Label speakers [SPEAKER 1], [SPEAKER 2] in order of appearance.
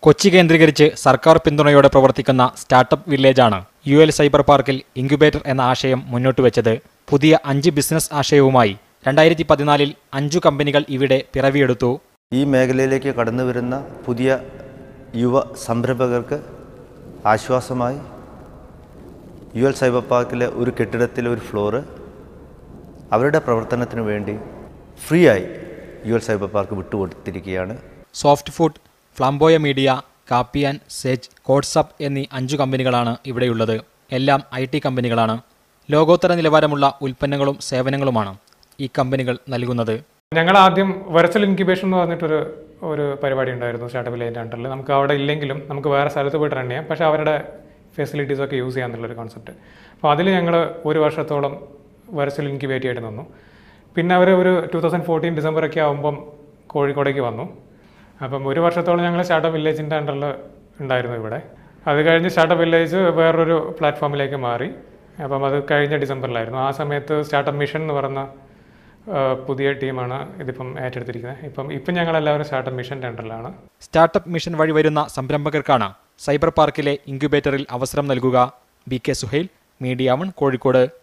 [SPEAKER 1] കൊച്ചി കേന്ദ്രീകരിച്ച് സർക്കാർ പിന്തുണയോടെ പ്രവർത്തിക്കുന്ന സ്റ്റാർട്ടപ്പ് വില്ലേജാണ് UL സൈബർ പാർക്കിൽ ഇൻക്യുബേറ്റർ എന്ന ആശയം മുന്നോട്ട് വെച്ചത്. പുതിയ 5 ബിസിനസ് ആശയവുമായി 2014-ൽ 5 കമ്പനികൾ ഇവിടെ പിറവിയെടുത്തു.
[SPEAKER 2] ഈ മേഖലയിലേക്ക് കടന്നുവരുന്ന പുതിയ യുവ സംരംഭകർക്ക് ആശ്വാസമായി UL സൈബർ പാർക്കിലെ ഒരു കെട്ടിടത്തിലെ ഒരു ഫ്ലോറ് അവരുടെ പ്രവർത്തനത്തിന് വേണ്ടി ഫ്രീ ആയി UL സൈബർ പാർക്ക് വിട്ടുകൊടുത്തിരിക്കുകയാണ്.
[SPEAKER 1] സോഫ്റ്റ് ഫുഡ്, ഫ്ലാംബോയ മീഡിയ, കാപ്പിയാൻ, സെജ്, കോഡ്സപ്പ് എന്നീ 5 കമ്പനികളാണ് ഇവിടെയുള്ളത്. എല്ലാം IT കമ്പനികളാണ്. ലോകോത്തര നിലവാരമുള്ള ഉൽപ്പന്നങ്ങളും സേവനങ്ങളുമാണ് ഈ കമ്പനികൾ നൽകുന്നത്.
[SPEAKER 3] ഞങ്ങൾ ആദ്യം വെർച്വൽ ഇൻക്യുബേഷൻ എന്ന് പറഞ്ഞിട്ടൊരു പരിപാടി ഉണ്ടായിരുന്നു സ്റ്റാർട്ടപ്പ് വില്ലേജിൻ്റെ അണ്ടറിൽ. നമുക്ക് അവിടെ ഇല്ലെങ്കിലും നമുക്ക് വേറെ സ്ഥലത്ത് പോയിട്ട് റൺ ചെയ്യാം, പക്ഷേ അവരുടെ ഫെസിലിറ്റീസൊക്കെ യൂസ് ചെയ്യാമെന്നുള്ളൊരു കോൺസെപ്റ്റ്. അപ്പോൾ അതിൽ ഞങ്ങൾ 1 വർഷത്തോളം വെർച്വൽ ഇൻക്യുബേറ്റ് ആയിട്ട് നിന്നു. പിന്നെ അവർ ഒരു 2014 ഡിസംബറൊക്കെ ആകുമ്പം കോഴിക്കോടേക്ക് വന്നു. അപ്പം 1 വർഷത്തോളം ഞങ്ങൾ സ്റ്റാർട്ടപ്പ് വില്ലേജിൻ്റെ അണ്ടറിൽ ഉണ്ടായിരുന്നു ഇവിടെ. അത് കഴിഞ്ഞ് സ്റ്റാർട്ടപ്പ് വില്ലേജ് വേറൊരു പ്ലാറ്റ്ഫോമിലേക്ക് മാറി. അപ്പം അത് കഴിഞ്ഞ ഡിസംബറിലായിരുന്നു. ആ സമയത്ത് സ്റ്റാർട്ടപ്പ് മിഷൻ എന്ന് പറയുന്ന പുതിയ ടീമാണ് ഇതിപ്പം ഏറ്റെടുത്തിരിക്കുന്നത്. ഇപ്പം ഞങ്ങളെല്ലാവരും സ്റ്റാർട്ടപ്പ് മിഷൻ്റെ അണ്ടറിലാണ്.
[SPEAKER 1] സ്റ്റാർട്ടപ്പ് മിഷൻ വഴി വരുന്ന സംരംഭകർക്കാണ് സൈബർ പാർക്കിലെ ഇൻക്യുബേറ്ററിൽ അവസരം നൽകുക. BK Suhail, media 1, Kozhikode.